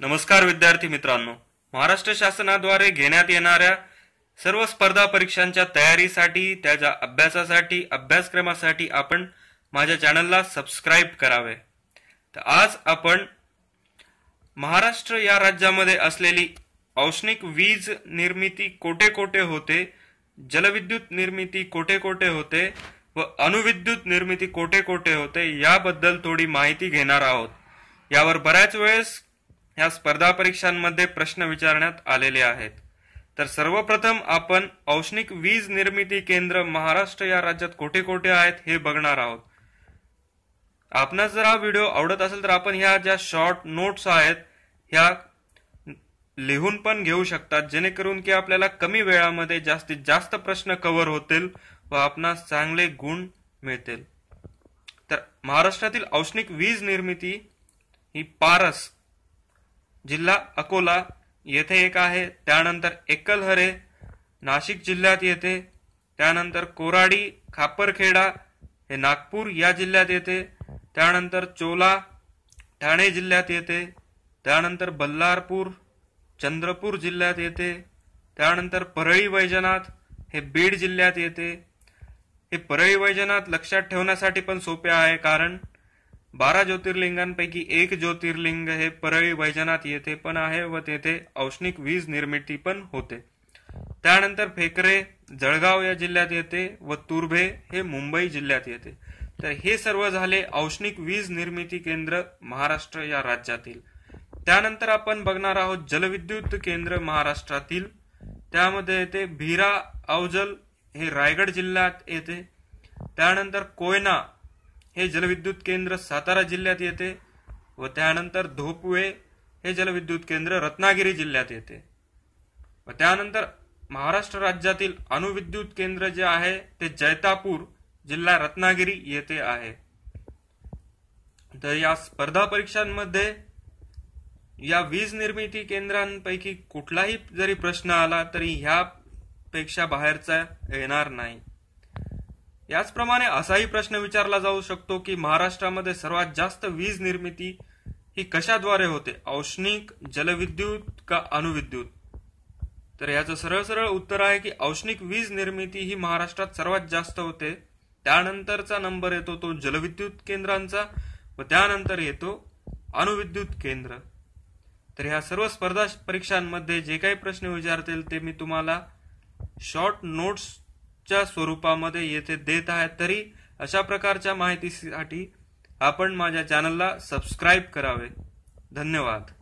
नमस्कार विद्यार्थी मित्रांनो, महाराष्ट्र शासनाद्वारे घेण्यात येणाऱ्या सर्व स्पर्धा परीक्षांच्या तयारीसाठी, त्याच्या अभ्यासासाठी, अभ्यासक्रमासाठी आपण माझ्या चॅनलला सबस्क्राइब करावे। तर आज आपण महाराष्ट्र या राज्यामध्ये असलेली औष्णिक वीज निर्मिती कोठे कोठे होते, जलविद्युत निर्मिती कोठे कोठे होते व अणुविद्युत निर्मिती कोठे कोठे होते याबद्दल थोडी माहिती घेणार आहोत। यावर बऱ्याच वेळेस या स्पर्धा परीक्षांमध्ये प्रश्न विचारण्यात आलेले आहेत। तर सर्वप्रथम आपण औष्णिक वीज निर्मिती केंद्र महाराष्ट्र या राज्यात कोठे कोठे आहेत हे बघणार आहोत। आपणास जर हा व्हिडिओ आवडत असेल तर आपण ह्या ज्या शॉर्ट नोट्स आहेत ह्या लिहून पण घेऊ शकतात, जेणेकरून की आपल्याला कमी वेळामध्ये जास्तीत जास्त प्रश्न कव्हर होतील व आपणास चांगले गुण मिळतील। तर महाराष्ट्रातील औष्णिक वीज निर्मिती ही पारस जिल्हा अकोला येथे एक आहे, त्यानंतर एकलहरे नाशिक जिल्ह्यात येते, त्यानंतर कोराडी खापरखेडा हे नागपूर या जिल्ह्यात येते, त्यानंतर चोला ठाणे जिल्ह्यात येते, त्यानंतर बल्लारपूर चंद्रपूर जिल्ह्यात येते, त्यानंतर परळी वैजनाथ हे बीड जिल्ह्यात येते। हे परळी वैजनाथ लक्षात ठेवण्यासाठी पण सोपे आहे, कारण 12 ज्योतिर्लिंगांपैकी एक ज्योतिर्लिंग हे परळी वैजनाथ येथे पण आहे व तेथे औष्णिक वीज निर्मिती पण होते। त्यानंतर फेकरे जळगाव या जिल्ह्यात येते व तुर्भे हे मुंबई जिल्ह्यात येते। तर हे सर्व झाले औष्णिक वीज निर्मिती केंद्र महाराष्ट्र या राज्यातील। त्यानंतर आपण बघणार आहोत जलविद्युत केंद्र महाराष्ट्रातील, त्यामध्ये येते भीरा अवजल हे रायगड जिल्ह्यात येते, त्यानंतर कोयना हे जलविद्युत केंद्र सातारा जिल्ह्यात येते व त्यानंतर धोपवे हे जलविद्युत केंद्र रत्नागिरी जिल्ह्यात येते व त्यानंतर महाराष्ट्र राज्यातील अणुविद्युत केंद्र जे आहे ते जैतापूर जिल्हा रत्नागिरी येथे आहे। तर या स्पर्धा परीक्षांमध्ये या वीज निर्मिती केंद्रांपैकी कुठलाही जरी प्रश्न आला तरी ह्यापेक्षा बाहेरचा येणार नाही। याचप्रमाणे असाही प्रश्न विचारला जाऊ शकतो की महाराष्ट्रामध्ये सर्वात जास्त वीज निर्मिती ही कशाद्वारे होते, औष्णिक, जलविद्युत का अणुविद्युत? तर याचं सरळ सरळ उत्तर आहे की औष्णिक वीज निर्मिती ही महाराष्ट्रात सर्वात जास्त होते, त्यानंतरचा नंबर येतो तो जलविद्युत केंद्रांचा व त्यानंतर येतो अणुविद्युत केंद्र। तर ह्या सर्व स्पर्धा परीक्षांमध्ये जे काही प्रश्न विचारतील ते मी तुम्हाला शॉर्ट नोट्स च्या स्वरूपामध्ये येथे देत आहे। तरी अशा प्रकारच्या माहितीसाठी आपण माझ्या चॅनलला सबस्क्राइब करावे। धन्यवाद।